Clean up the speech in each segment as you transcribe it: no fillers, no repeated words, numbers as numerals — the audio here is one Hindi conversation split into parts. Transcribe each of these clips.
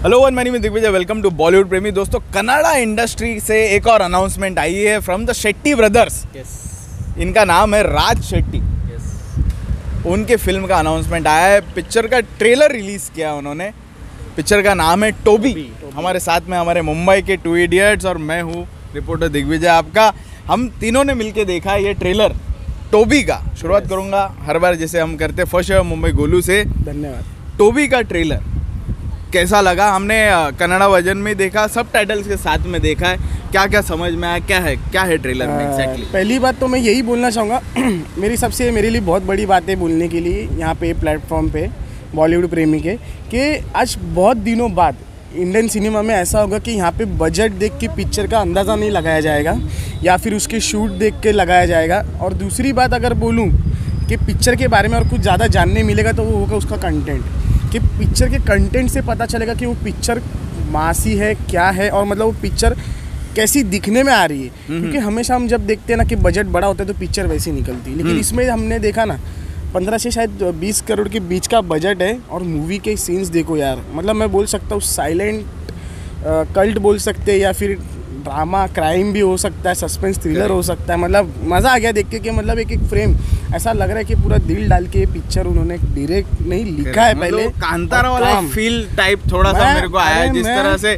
हेलो वन, मैनी में दिग्विजय। वेलकम टू बॉलीवुड प्रेमी। दोस्तों, कन्नड़ा इंडस्ट्री से एक और अनाउंसमेंट आई है फ्रॉम द शेट्टी ब्रदर्स। इनका नाम है राज शेट्टी। उनके फिल्म का अनाउंसमेंट आया है। पिक्चर का ट्रेलर रिलीज़ किया उन्होंने। पिक्चर का नाम है टोबी। हमारे साथ में हमारे मुंबई के 2 इडियट्स और मैं हूँ रिपोर्टर दिग्विजय आपका। हम तीनों ने मिलके देखा है ये ट्रेलर टोबी का। शुरुआत करूँगा हर बार जैसे हम करते, फर्स्ट मुंबई गोलू से। धन्यवाद। टोबी का ट्रेलर कैसा लगा? हमने कन्नड़ा वर्जन में देखा, सब टाइटल्स के साथ में देखा है। क्या क्या समझ में आया? क्या है ट्रेलर में एग्जैक्टली? पहली बात तो मैं यही बोलना चाहूँगा, मेरे लिए बहुत बड़ी बात है बोलने के लिए यहाँ पे प्लेटफॉर्म पे बॉलीवुड प्रेमी के, कि आज बहुत दिनों बाद इंडियन सिनेमा में ऐसा होगा कि यहाँ पे बजट देख के पिक्चर का अंदाज़ा नहीं लगाया जाएगा या फिर उसके शूट देख के लगाया जाएगा। और दूसरी बात अगर बोलूँ कि पिक्चर के बारे में और कुछ ज़्यादा जानने मिलेगा तो वो होगा उसका कंटेंट, कि पिक्चर के कंटेंट से पता चलेगा कि वो पिक्चर मासी है क्या है, और मतलब वो पिक्चर कैसी दिखने में आ रही है। क्योंकि हमेशा हम जब देखते हैं ना कि बजट बड़ा होता है तो पिक्चर वैसी निकलती है, लेकिन इसमें हमने देखा ना 15 से शायद 20 करोड़ के बीच का बजट है। और मूवी के सीन्स देखो यार, मतलब मैं बोल सकता हूँ साइलेंट कल्ट बोल सकते हैं, या फिर ड्रामा क्राइम भी हो सकता है, सस्पेंस थ्रिलर हो सकता है। मतलब मज़ा आ गया देख के कि मतलब एक फ्रेम ऐसा लग रहा है कि पूरा दिल डाल के पिक्चर उन्होंने डायरेक्ट नहीं लिखा है। पहले कांतारा वाला फील टाइप थोड़ा सा मेरे को आया, जिस तरह से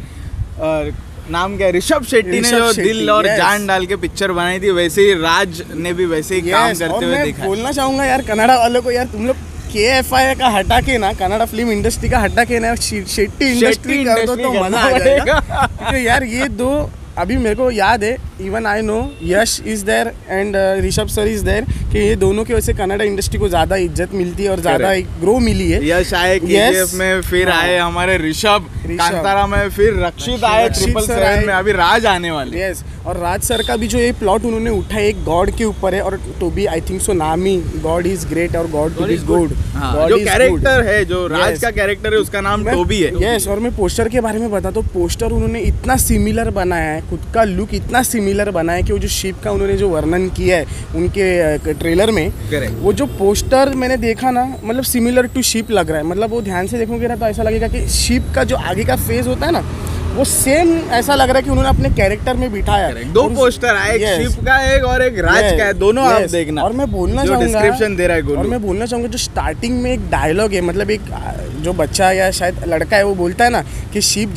नाम क्या, ऋषभ शेट्टी ने जो दिल और जान डाल के पिक्चर बनाई थी, वैसे ही राज ने भी वैसे ही काम करते हुए देखा। बोलना चाहूँगा यार कन्नड़ा वालों को, यार तुम लोग KFI का हटा के ना, कन्नड़ा फिल्म इंडस्ट्री का हटा के ना शेट्टी इंडस्ट्री कर दो तो मजा आ जाएगा। क्योंकि यार ये दो अभी मेरे को याद है, even I know Yash is there and Rishabh sir is there, कि ये दोनों की वजह से कन्नड़ा इंडस्ट्री को ज़्यादा इज्जत मिलती है और ज़्यादा ग्रो मिली है। यश आए KGF में, फिर आए हमारे ऋषभ कांतारा में, फिर रक्षित आए 777 में, अभी राज आने वाले। यस, और राज सर का भी जो ये प्लॉट उन्होंने उठाया एक गॉड के ऊपर है, और टोबी आई थिंक सो नाम ही गॉड इज ग्रेट और गॉड इज गुड। जो कैरेक्टर है, जो राज का कैरेक्टर है, उसका नाम टोबी है। यस, और मैं पोस्टर के बारे में बता तो पोस्टर उन्होंने इतना सिमिलर बनाया है, खुद का लुक इतना सिमिलर बनाया है कि वो जो शिप का उन्होंने जो वर्णन किया है उनके ट्रेलर में, वो जो पोस्टर मैंने देखा ना, मतलब सिमिलर टू शिप लग रहा है। मतलब वो ध्यान से देखोगे ना तो ऐसा लगेगा कि शिप का जो आगे का फेस होता है ना, वो सेम ऐसा लग रहा है कि उन्होंने अपने कैरेक्टर में बिठाया। दो पोस्टर आए, एक शिप का एक और एक राज का है, दोनों आप देखना। और मैं बोलना चाहूँगा, डिस्क्रिप्शन दे रहा है गोलू, और मैं बोलना चाहूँगा जो स्टार्टिंग में एक डायलॉग है, मतलब एक जो बच्चा या शायद लड़का है वो बोलता है ना कि शिप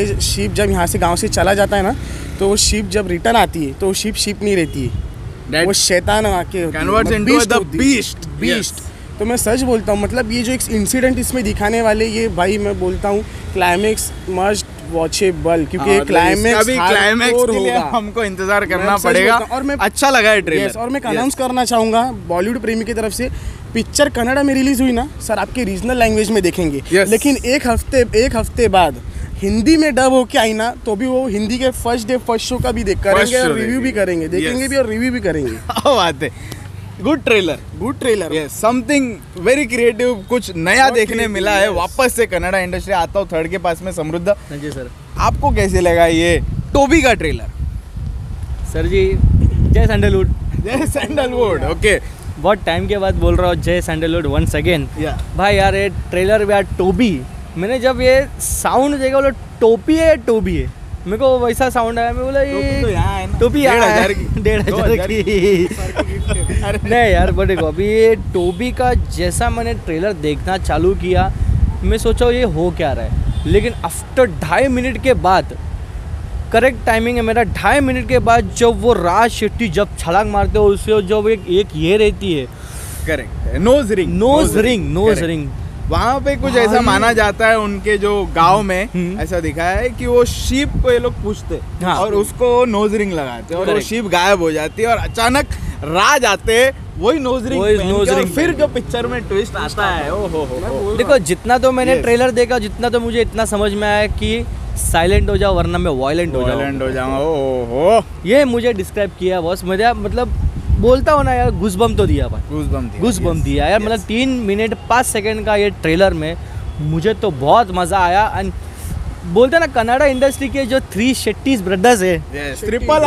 जब यहाँ से गाँव से चला जाता है ना, तो वो शिप जब रिटर्न आती है तो वो शिप नहीं रहती है, वो शैतान आके कन्वर्ट्स इनटू द बीस्ट। तो मैं सच बोलता हूँ, मतलब ये जो एक इंसिडेंट इसमें दिखाने वाले, ये भाई मैं बोलता हूँ क्लाइमेक्स मस्ट वॉचेबल, क्योंकि क्लाइमेक्स के लिए हमको इंतजार करना पड़ेगा। और मैं अच्छा लगा है ट्रेलर। और मैं अनाउंस करना चाहूँगा बॉलीवुड प्रेमी की तरफ से, पिक्चर कन्नड़ा में रिलीज हुई ना सर, आपके रीजनल लैंग्वेज में देखेंगे, लेकिन एक हफ्ते बाद हिंदी में डब होके आई ना, तो भी वो हिंदी के फर्स्ट शो का भी करेंगे और रिव्यू भी करेंगे, देखेंगे भी और रिव्यू भी करेंगे। बात है, good trailer, yes, something very creative, कुछ नया देखने मिला है। वापस से कन्नड़ा इंडस्ट्री आता हूँ थर्ड के पास में समृद्ध जी सर। आपको कैसे लगा ये टोबी का ट्रेलर? सर जी, जय सैंडलवुड। ओके, बहुत टाइम के बाद बोल रहा हूँ जय सैंडलवुड वंस अगेन। भाई यार ये ट्रेलर यार टोबी, मैंने जब ये साउंड देखा बोला टोपी है या टोबी है, मेरे को वैसा साउंड आया, मैं बोला ये टोपी 1,500 की नहीं यार, बट देखो अभी ये टोबी का जैसा मैंने ट्रेलर देखना चालू किया, मैं सोचा ये हो क्या रहा है, लेकिन आफ्टर 2.5 मिनट के बाद, करेक्ट टाइमिंग है मेरा, 2.5 मिनट के बाद जब वो राज शेट्टी जब छलांग मारते हो उससे जब एक ये रहती है, करेक्ट, नोज रिंग, वहाँ पे कुछ ऐसा माना जाता है उनके जो गांव में, ऐसा दिखाया है कि वो शीप को ये लोग पूछते और उसको नोज रिंग लगाते और वो शीप गायब हो जाती है और अचानक राज आते वही नोज रिंग, फिर जो पिक्चर में ट्विस्ट आता है। ओहो, देखो जितना तो मैंने ट्रेलर देखा, जितना तो मुझे इतना समझ में आया कि साइलेंट हो जाओ वरना मैं वायलेंट हो जाऊँ। ओहो, ये मुझे डिस्क्राइब किया बॉस, मुझे मतलब बोलता हूँ ना यार, गूज़बम्प तो दिया भाई, गूज़बम्प दिया यार। मतलब 3 मिनट 5 सेकंड का ये ट्रेलर में मुझे तो बहुत मज़ा आया। एंड बोलते ना कन्नड़ा इंडस्ट्री के जो 3 शेट्टी ब्रदर्स है, ट्रिपल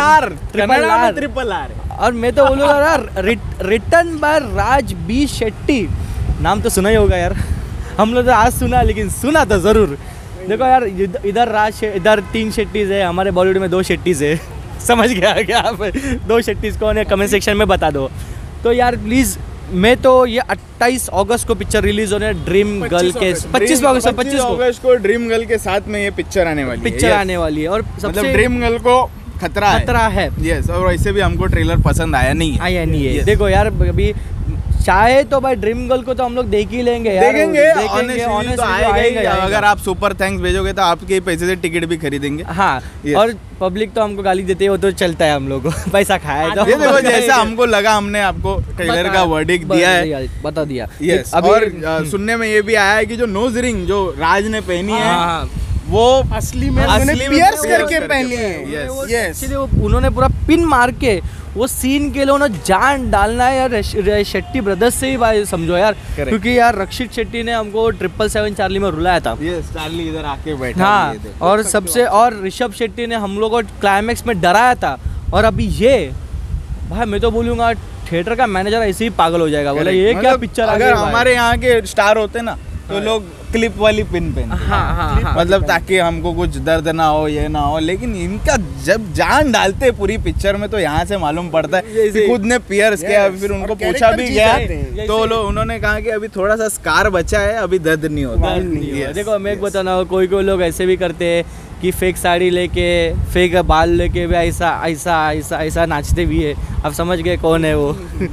आर, और मैं तो बोलूँगा यार written by Raj B Shetty, नाम तो सुना ही होगा यार, हम लोग तो आज सुना, लेकिन सुना तो ज़रूर। देखो यार इधर इधर 3 शेट्टीज है, हमारे बॉलीवुड में 2 शेट्टीज है। समझ गया क्या आप? 2 शेट्टीज कौन है कमेंट सेक्शन में बता दो। तो यार प्लीज़, मैं तो ये 28 अगस्त को पिक्चर रिलीज होने ड्रीम गर्ल के 25 अगस्त को ड्रीम गर्ल के साथ में ये पिक्चर आने वाली है। पिक्चर आने वाली है और मतलब सबसे ड्रीम गर्ल को खतरा है। यस, और वैसे भी हमको ट्रेलर पसंद आया नहीं है। Yes. देखो यार अभी चाहे तो भाई ड्रीम गर्ल को तो हम लोग देख ही लेंगे यार, देखेंगे honestly तो आएगा। अगर आप सुपर थैंक्स भेजोगे तो आपके पैसे से टिकट भी खरीदेंगे। हाँ Yes. और पब्लिक तो हमको गाली देते है, वो तो चलता है, हम लोग को पैसा खाया है तो ये देखो जैसा हमको लगा, हमने आपको ट्रेलर का वर्डिक्ट दिया है, बता दिया। यस। और सुनने में ये भी आया है कि जो नोज रिंग जो राज ने पहनी है वो असली में उन्होंने पियर्स करके पहनी है। यस, इसलिए वो उन्होंने पूरा पिन मार के वो सीन के लिए उन्होंने जान डालना है यार। शेट्टी ब्रदर्स से ही भाई समझो यार, क्योंकि यार रक्षित शेट्टी ने हमको 777 चार्ली में रुलाया था। यस, चार्ली इधर आके बैठा। हाँ, और सबसे और ऋषभ शेट्टी ने हम लोग को क्लाइमैक्स में डराया था। और अभी ये भाई मैं तो बोलूँगा थिएटर का मैनेजर ऐसे ही पागल हो जाएगा, बोला ये क्या पिक्चर। अगर हमारे यहाँ के स्टार होते ना तो लोग क्लिप वाली पिन पहनते। हाँ, मतलब ताकि हमको कुछ दर्द ना हो, ये ना हो। लेकिन इनका जब जान डालते पूरी पिक्चर में तो यहाँ से मालूम पड़ता है कि खुद ने पियर्स किया। फिर उनको पूछा भी गया तो उन्होंने कहा कि अभी थोड़ा सा स्कार बचा है, अभी दर्द नहीं होता। देखो मैं एक बताना, कोई लोग ऐसे भी करते हैं कि फेक साड़ी लेके फेक बाल लेके भी ऐसा ऐसा ऐसा ऐसा नाचते भी है। आप समझ गए कौन है वो।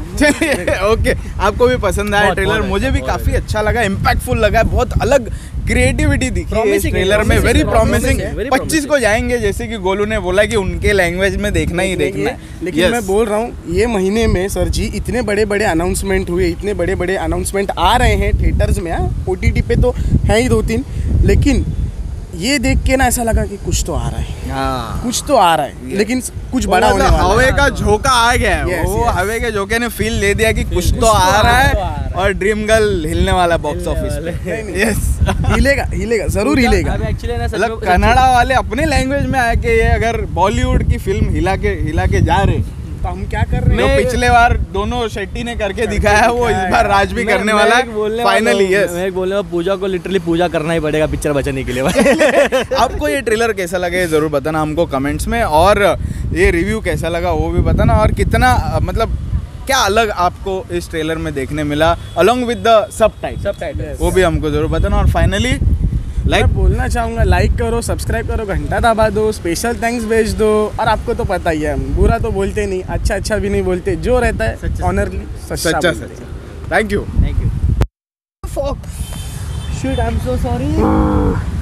ओके, आपको भी पसंद आया ट्रेलर? मुझे भी काफी अच्छा लगा, इम्पैक्टफुल लगा, बहुत अलग क्रिएटिविटी दिखी इस ट्रेलर में, वेरी प्रॉमिसिंग। 25 को जाएंगे जैसे कि गोलू ने बोला कि उनके लैंग्वेज में देखना ही देखना है। लेकिन मैं बोल रहा हूँ ये महीने में सर जी इतने बड़े बड़े अनाउंसमेंट हुए, इतने बड़े बड़े अनाउंसमेंट आ रहे हैं थिएटर्स में। OTT पे तो है ही 2-3, लेकिन ये देख के ना ऐसा लगा कि कुछ तो आ रहा है, कुछ तो आ रहा है, लेकिन कुछ बड़ा होने वाला है। हवे का झोंका आ गया है। वो हवे के झोंके ने फील ले दिया कि कुछ तो आ रहा है और ड्रीम गर्ल हिलने वाला बॉक्स ऑफिस पे। यस, हिलेगा जरूर हिलेगा। मतलब कन्नड़ा वाले अपने लैंग्वेज में आके ये अगर बॉलीवुड की फिल्म हिला के जा रहे तो हम क्या कर रहे हैं? पिछले बार दोनों शेट्टी ने करके दिखाया, वो इस बार राज भी करने वाला है फाइनली। यस, मैं बोलने वाला पूजा को लिटरली पूजा करना ही पड़ेगा पिक्चर बचाने के लिए भाई। आपको ये ट्रेलर कैसा लगा जरूर बताना हमको कमेंट्स में, और ये रिव्यू कैसा लगा वो भी बताना, और कितना मतलब क्या अलग आपको इस ट्रेलर में देखने मिला अलोंग विद द सबटाइटल, वो भी हमको जरूर बताना। और फाइनली लाइक बोलना चाहूँगा, लाइक करो, सब्सक्राइब करो, घंटा दबा दो, स्पेशल थैंक्स भेज दो। और आपको तो पता ही है हम बुरा तो बोलते नहीं, अच्छा भी नहीं बोलते, जो रहता है ऑनरली सच्चा। Thank you. Shit, I'm so sorry.